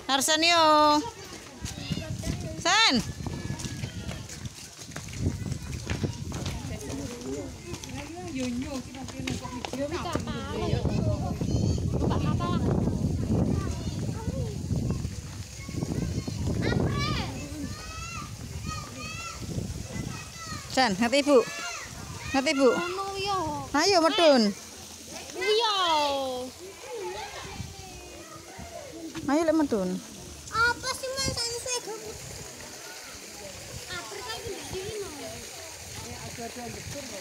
Arsenio. San. San, ngerti ibu? Ngerti ibu? Ayo medun. Ayo lek medun. Apa sih mas? Saya gabut. Apa kayak gini? Ya ada betul loh.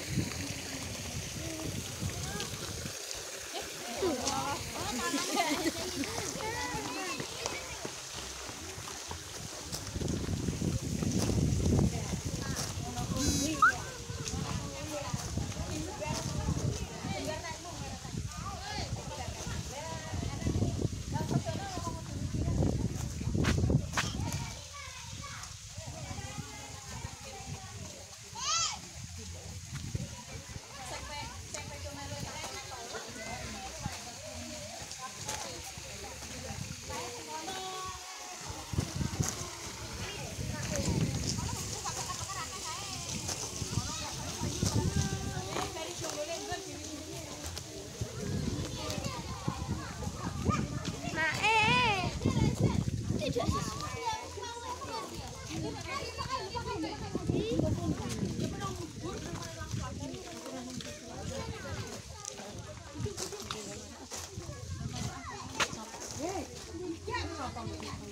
Hey,